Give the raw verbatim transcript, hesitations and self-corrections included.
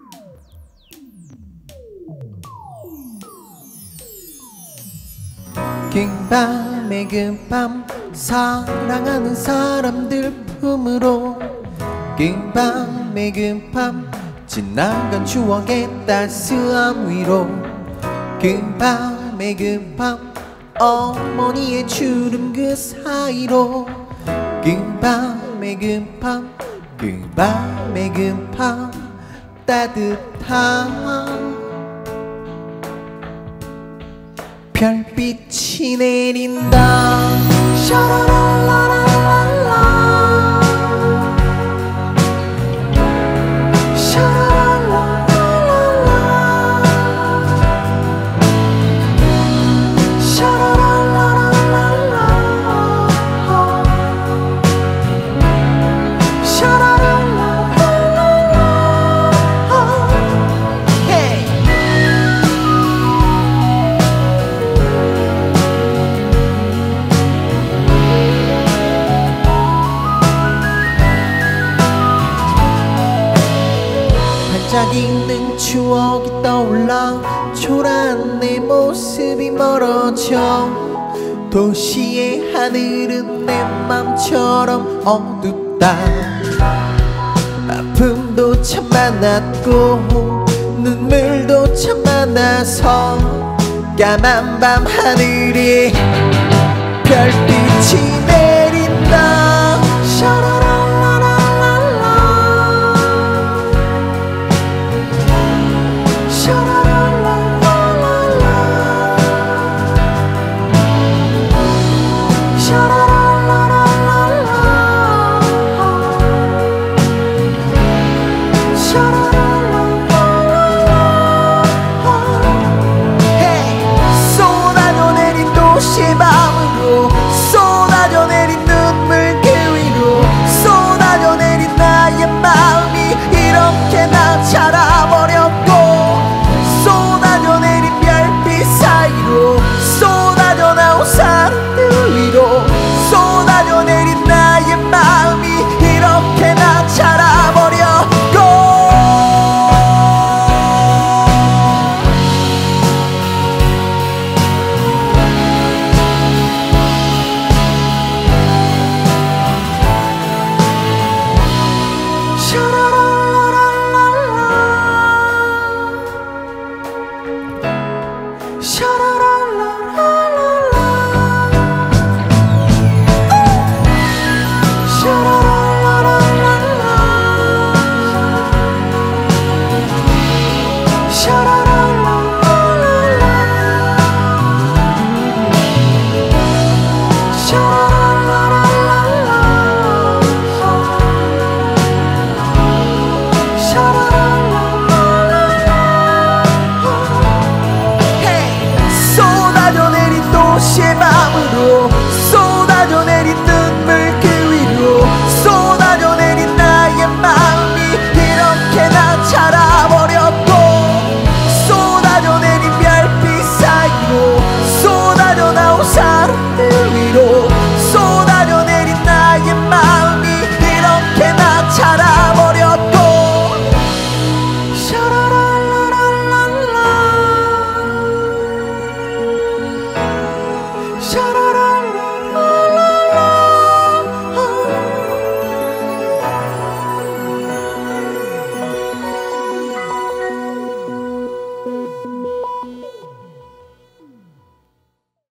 긴 밤의 금밤 사랑하는 사람들 품으로 긴 밤의 금밤 지나간 추억의 따스함 위로 긴 밤의 금밤 어머니의 주름 그 사이로 긴 밤의 금밤 긴 밤의 금밤 따뜻한 별빛이 내린다. 샤라랄라랄라 샤라랄라랄라 샤라랄라랄라 샤라랄라랄라 헤이. 반짝이는 추억이 떠올라 초라한 내 모습이 멀어져 도시의 하늘은 내 맘처럼 어둡다. 아픔도 참 많았고 눈물도 참 많아서 까만 밤 하늘에 별빛이